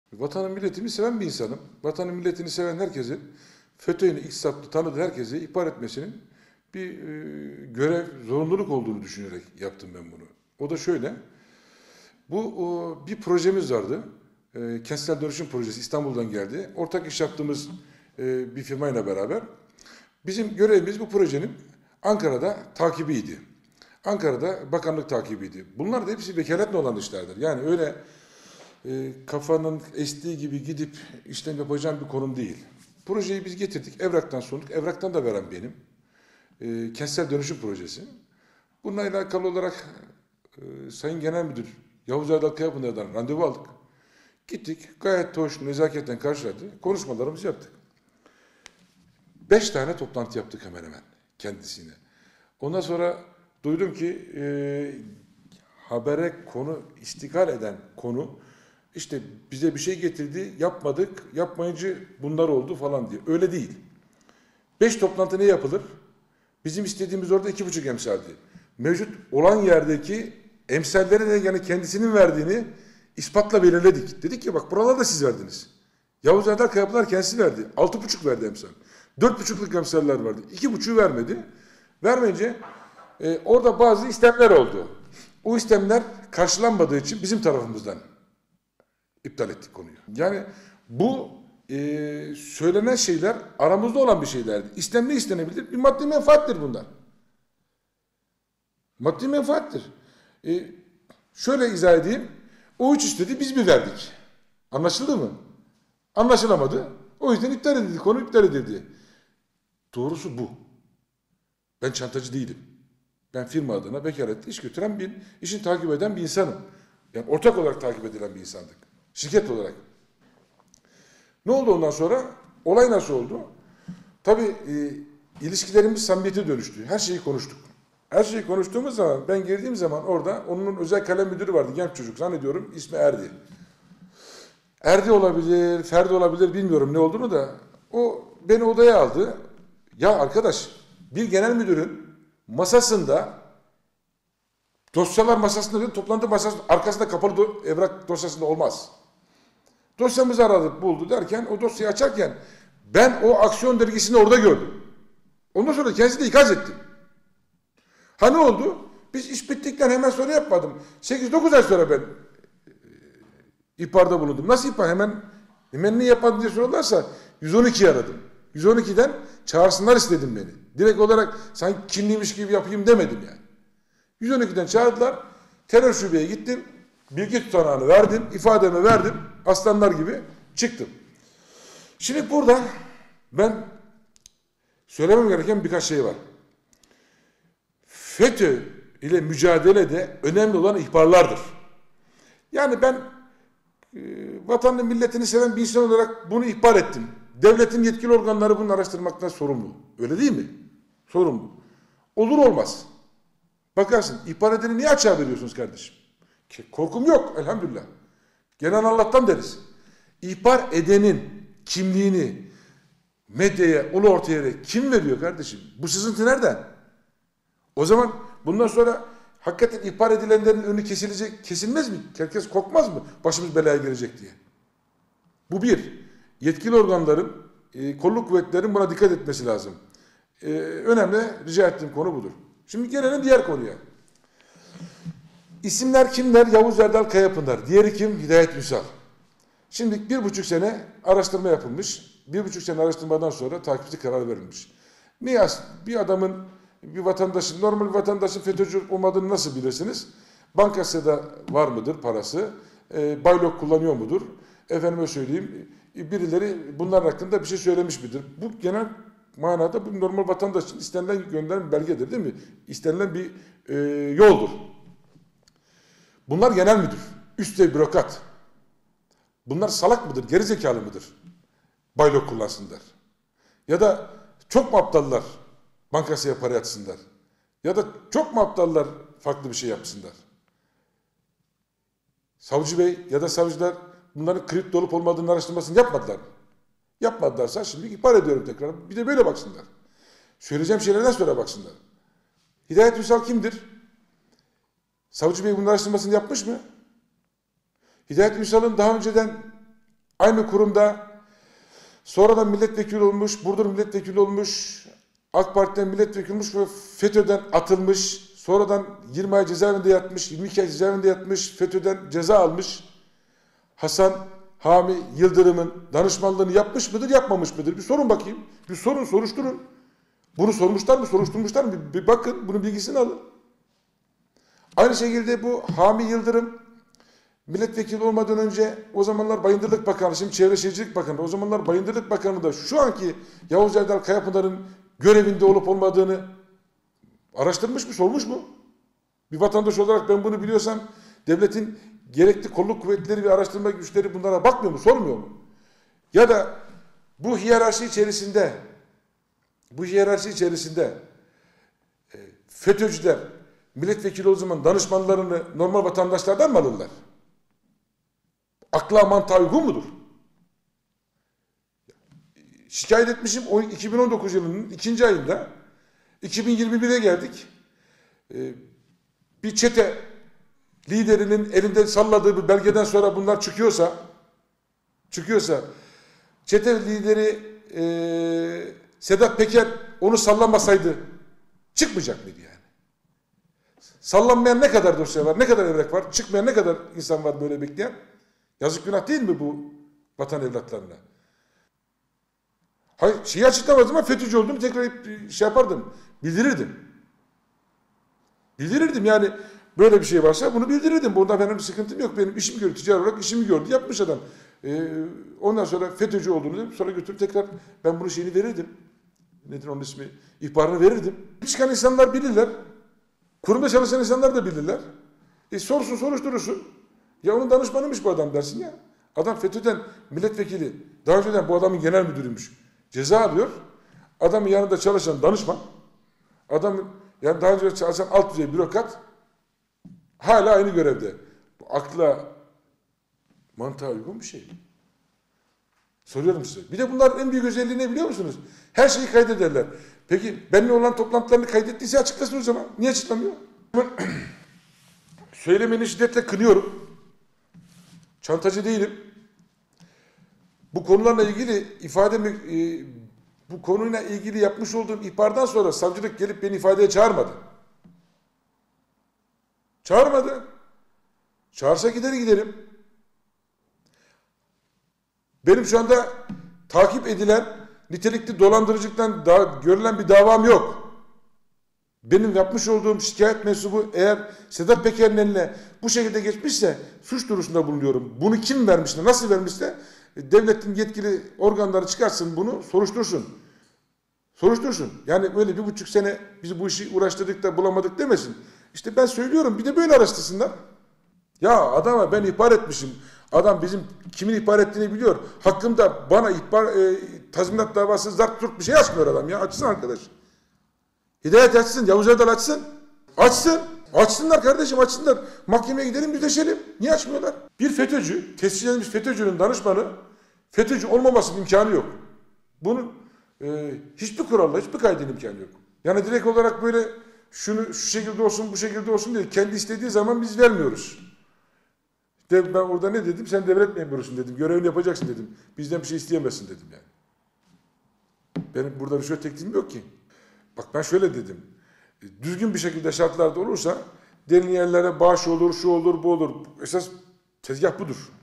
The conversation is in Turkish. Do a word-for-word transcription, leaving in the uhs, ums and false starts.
Vatanı milletini seven bir insanım. Vatanı milletini seven herkesin FETÖ'nün ilk saplı tanıdığı herkese ihbar etmesinin bir e, görev, zorunluluk olduğunu düşünerek yaptım ben bunu. O da şöyle, bu o, bir projemiz vardı. E, Kentsel Dönüşüm Projesi İstanbul'dan geldi. Ortak iş yaptığımız e, bir firmayla beraber. Bizim görevimiz bu projenin Ankara'da takibiydi. Ankara'da bakanlık takibiydi. Bunlar da hepsi vekaletle olan işlerdir. Yani öyle e, kafanın estiği gibi gidip işlem yapacağım bir konum değil. Projeyi biz getirdik, evraktan sunduk. Evraktan da veren benim. E, kentsel dönüşüm projesi. Bununla alakalı olarak e, Sayın Genel Müdür Yavuz Erdal Kayapınar'dan randevu aldık. Gittik, gayet hoş, nezaketten karşıladı. Konuşmalarımızı yaptık. Beş tane toplantı yaptık hemen hemen kendisine. Ondan sonra duydum ki e, habere konu, istikal eden konu, işte bize bir şey getirdi, yapmadık, yapmayınca bunlar oldu falan diye. Öyle değil. Beş toplantı ne yapılır? Bizim istediğimiz orada iki buçuk emsaldi. Mevcut olan yerdeki emsalleri de yani kendisinin verdiğini ispatla belirledik. Dedik ki bak buraları da siz verdiniz. Yavuz Erdal Kayapınar kendisi verdi. Altı buçuk verdi emsal. Dört buçukluk emsaller vardı. İki buçuğu vermedi. Vermeyince e, orada bazı istemler oldu. O istemler karşılanmadığı için bizim tarafımızdan iptal ettik konuyu. Yani bu e, söylenen şeyler aramızda olan bir şeylerdi. İstem ne istenebilir? Bir maddi menfaattir bunlar. Maddi menfaattir. E, şöyle izah edeyim. O üç istedi, biz bir verdik. Anlaşıldı mı? Anlaşılamadı. O yüzden iptal edildi. Konu iptal edildi. Doğrusu bu. Ben çantacı değilim. Ben firma adına vekaletle iş götüren bir, işini takip eden bir insanım. Yani ortak olarak takip edilen bir insandık. Şirket olarak. Ne oldu ondan sonra? Olay nasıl oldu? Tabii e, ilişkilerimiz samimiyete dönüştü. Her şeyi konuştuk. Her şeyi konuştuğumuz zaman ben girdiğim zaman orada onun özel kalem müdürü vardı. Genç çocuk zannediyorum. İsmi Erdi. Erdi olabilir, Ferdi olabilir bilmiyorum ne olduğunu da. O beni odaya aldı. Ya arkadaş bir genel müdürün masasında dosyalar masasında değil, toplantı masasının arkasında kapalı do evrak dosyasında olmaz. Dosyamızı aradık buldu derken o dosyayı açarken ben o aksiyon dergisini orada gördüm. Ondan sonra kendisini ikaz ettim. Ha ne oldu? Biz iş bittikten hemen sonra yapmadım. sekiz dokuz ay sonra ben ihbarda bulundum. Nasıl ihbar? Hemen hemen ne yapmadın diye sorarlarsa yüz on ikiyi aradım. yüz on ikiden çağırsınlar istedim beni. Direkt olarak sanki kimliymiş gibi yapayım demedim yani. yüz on ikiden çağırdılar. Terör şubeye gittim. Bilgi tutanağını verdim. İfademi verdim. Aslanlar gibi çıktım. Şimdi burada ben söylemem gereken birkaç şey var. FETÖ ile mücadelede önemli olan ihbarlardır. Yani ben e, vatanını milletini seven bir insan olarak bunu ihbar ettim. Devletin yetkili organları bunu araştırmaktan sorumlu. Öyle değil mi? Sorumlu. Olur olmaz. Bakarsın ihbar edeni niye açığa veriyorsunuz kardeşim? Korkum yok elhamdülillah. Gelen Allah'tan deriz. İhbar edenin kimliğini medyaya, ulu ortaya kim veriyor kardeşim? Bu sızıntı nereden? O zaman bundan sonra hakikaten ihbar edilenlerin önü kesilecek, kesilmez mi? Herkes korkmaz mı? Başımız belaya girecek diye. Bu bir. Yetkili organların, e, kolluk kuvvetlerin buna dikkat etmesi lazım. E, önemli rica ettiğim konu budur. Şimdi gelelim diğer konuya. İsimler kimler? Yavuz Erdal Kayapınar. Diğeri kim? Hidayet Ünsal. Şimdi bir buçuk sene araştırma yapılmış. Bir buçuk sene araştırmadan sonra takipçi karar verilmiş. Niye? Bir adamın, bir vatandaşın, normal vatandaşın FETÖ'cü olmadığını nasıl bilirsiniz? Bankasında var mıdır parası? E, baylok kullanıyor mudur? Efendime söyleyeyim, birileri bunlar hakkında bir şey söylemiş midir? Bu genel manada bu normal vatandaşın istenilen gönderen bir belgedir değil mi? İstenilen bir e, yoldur. Bunlar genel müdür, üst ve bürokrat. Bunlar salak mıdır, gerizekalı mıdır? Baylok kullansınlar. Ya da çok mu aptallar bankasıya para yatsınlar? Ya da çok mu aptallar farklı bir şey yapsınlar? Savcı bey ya da savcılar bunların kripto olup olmadığını araştırmasını yapmadılar mı? Yapmadılarsa şimdi ihbar ediyorum tekrar. Bir de böyle baksınlar. Söyleyeceğim şeylerden sonra baksınlar. Hidayet Ünsal kimdir? Savcı bey bunun araştırmasını yapmış mı? Hidayet Ünsal'ın daha önceden Aynı kurumda sonradan milletvekili olmuş, Burdur milletvekili olmuş, AK Parti'den milletvekili olmuş ve FETÖ'den atılmış. Sonradan yirmi ay cezaevinde yatmış, yirmi iki ay cezaevinde yatmış, FETÖ'den ceza almış. Hasan Hami Yıldırım'ın danışmanlığını yapmış mıdır, yapmamış mıdır? Bir sorun bakayım. Bir sorun, soruşturun. Bunu sormuşlar mı, soruşturmuşlar mı? Bir, bir bakın, bunun bilgisini alın. Aynı şekilde bu Hami Yıldırım milletvekili olmadan önce o zamanlar Bayındırlık Bakanı, şimdi Çevre Şehircilik Bakanı, o zamanlar Bayındırlık Bakanı da şu anki Yavuz Erdal Kayapınar'ın görevinde olup olmadığını araştırmış mı, sormuş mu? Bir vatandaş olarak ben bunu biliyorsam devletin gerekli kolluk kuvvetleri ve araştırma güçleri bunlara bakmıyor mu, sormuyor mu? Ya da bu hiyerarşi içerisinde bu hiyerarşi içerisinde e, FETÖ'cüler milletvekili o zaman danışmanlarını normal vatandaşlardan mı alırlar? Akla mantığa uygun mudur? Şikayet etmişim o iki bin on dokuz yılının ikinci ayında, iki bin yirmi bire geldik. Ee, bir çete liderinin elinde salladığı bir belgeden sonra bunlar çıkıyorsa, çıkıyorsa çete lideri e, Sedat Peker onu sallamasaydı çıkmayacak mıydı yani? Sallanmayan ne kadar dosya var, ne kadar evrak var, çıkmayan ne kadar insan var böyle bekleyen? Yazık günah değil mi bu vatan evlatlarına? Hayır, şeyi açıklamadım ama FETÖ'cü olduğunu tekrar şey yapardım, bildirirdim. Bildirirdim yani böyle bir şey varsa bunu bildirirdim. Bunda benim bir sıkıntım yok. Benim işimi gördü, ticari olarak işimi gördü, yapmış adam. Ee, ondan sonra FETÖ'cü olduğunu dedim, sonra götürüp tekrar ben bunu şeyini verirdim. Nedir onun ismi? İhbarını verirdim. Çıkan insanlar bilirler. Kurumda çalışan insanlar da bilirler. E sorsun, soruşturursun. Ya onun danışmanıymış bu adam dersin ya. Adam FETÖ'den milletvekili, daha önceden bu adamın genel müdürüymüş. Ceza alıyor. Adamın yanında çalışan danışman, adamın yani daha önce çalışan alt düzey bürokrat hala aynı görevde. Bu akla, mantığa uygun bir şey. Soruyorum size. Bir de bunların en büyük özelliği ne biliyor musunuz? Her şeyi kaydederler. Peki benimle olan toplantılarını kaydettiyse açıklasın o zaman. Niye açıklamıyor? Söylemeni şiddetle kınıyorum. Çantacı değilim. Bu konularla ilgili ifademi, e, bu konuyla ilgili yapmış olduğum ihbardan sonra savcılık gelip beni ifadeye çağırmadı. Çağırmadı. Çağırsa gider giderim. Benim şu anda takip edilen nitelikli dolandırıcılıktan da, görülen bir davam yok. Benim yapmış olduğum şikayet mensubu eğer Sedat Peker'in eline bu şekilde geçmişse suç duyurusunda bulunuyorum. Bunu kim vermişse, nasıl vermişse devletin yetkili organları çıkarsın bunu, soruştursun. Soruştursun. Yani böyle bir buçuk sene bizi bu işi uğraştırdık da bulamadık demesin. İşte ben söylüyorum, bir de böyle araştırsınlar. Ya adama ben ihbar etmişim. Adam bizim kimin ihbar ettiğini biliyor. Hakkımda bana ihbar, e, tazminat davası zart turt bir şey açmıyor adam ya. Açsın arkadaş. Hidayet açsın, Yavuz Erdal açsın. Açsın. Açsınlar kardeşim, açsınlar. Mahkemeye gidelim, yüzleşelim. Niye açmıyorlar? Bir FETÖ'cü, tescil edilmiş FETÖ'cünün danışmanı FETÖ'cü olmamasının imkanı yok. Bunun e, hiçbir kuralla, hiçbir kaydın imkanı yok. Yani direkt olarak böyle şunu şu şekilde olsun, bu şekilde olsun diye kendi istediği zaman biz vermiyoruz. De, ben orada ne dedim? Sen devlet memurusun dedim. Görevini yapacaksın dedim. Bizden bir şey isteyemezsin dedim yani. Benim burada rüşvet teklifim yok ki. Bak ben şöyle dedim. Düzgün bir şekilde şartlarda olursa derin yerlere bağış olur, şu olur, bu olur. Esas tezgah budur.